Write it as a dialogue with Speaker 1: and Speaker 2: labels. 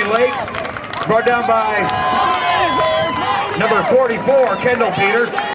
Speaker 1: getting late. Brought down by number 44, Kendall Peters.